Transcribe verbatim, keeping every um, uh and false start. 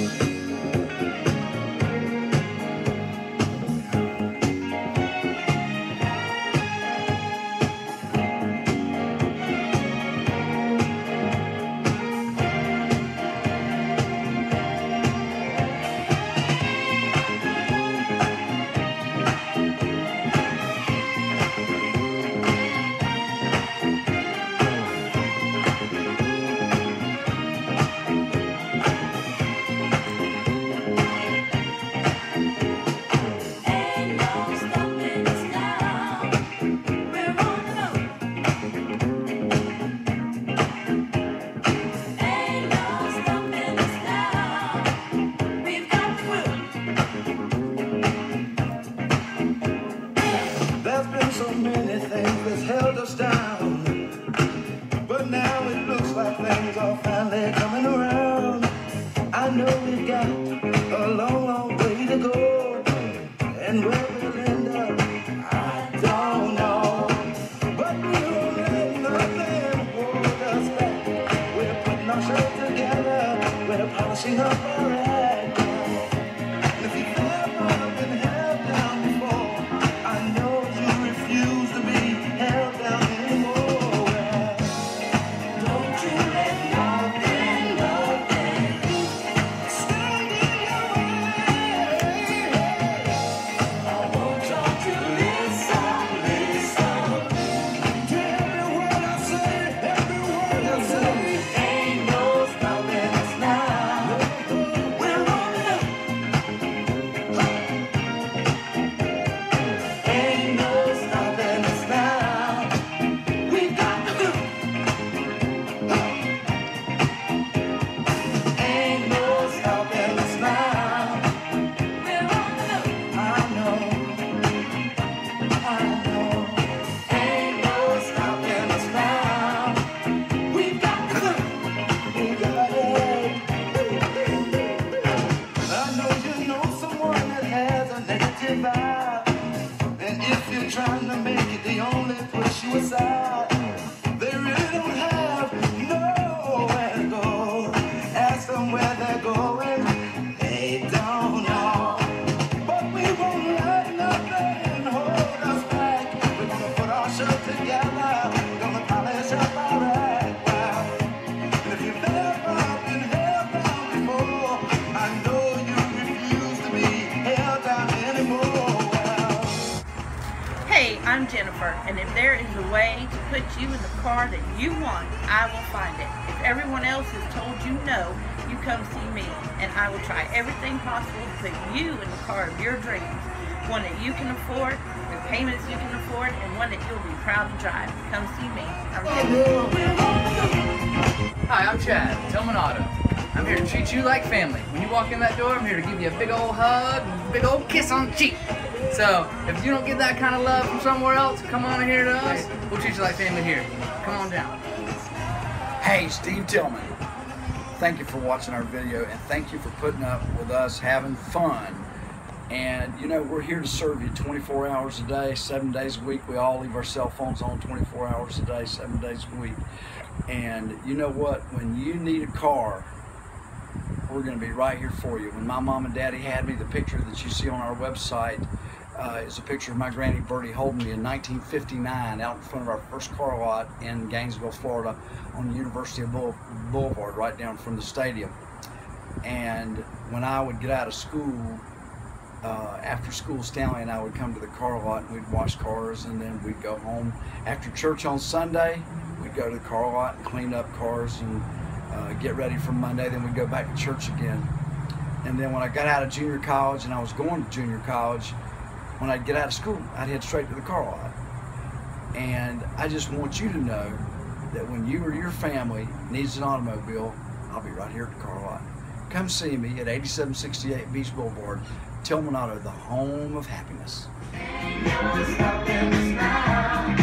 I'm Jennifer, and if there is a way to put you in the car that you want, I will find it. If everyone else has told you no, you come see me, and I will try everything possible to put you in the car of your dreams. One that you can afford, the payments you can afford, and one that you'll be proud to drive. Come see me. I'm Jennifer. Hi, I'm Chad, Tillman Auto. I'm here to treat you like family. When you walk in that door, I'm here to give you a big old hug and a big old kiss on the cheek. So, if you don't get that kind of love from somewhere else, come on here to us. We'll treat you like family here. Come on down. Hey, Steve Tillman. Thank you for watching our video, and thank you for putting up with us having fun. And, you know, we're here to serve you twenty-four hours a day, seven days a week. We all leave our cell phones on twenty-four hours a day, seven days a week. And you know what? When you need a car, we're going to be right here for you. When my mom and daddy had me, the picture that you see on our website uh, is a picture of my granny Bertie holding me in nineteen fifty-nine out in front of our first car lot in Gainesville, Florida, on the University of Boulevard, right down from the stadium. And when I would get out of school, uh, after school, Stanley and I would come to the car lot and we'd wash cars, and then we'd go home. After church on Sunday, we'd go to the car lot and clean up cars and Uh, get ready for Monday. Then we'd go back to church again. And then when I got out of junior college, and I was going to junior college, when I'd get out of school, I'd head straight to the car lot. And I just want you to know that when you or your family needs an automobile, I'll be right here at the car lot. Come see me at eighty-seven sixty-eight Beach Boulevard, Tillman Auto, the home of happiness.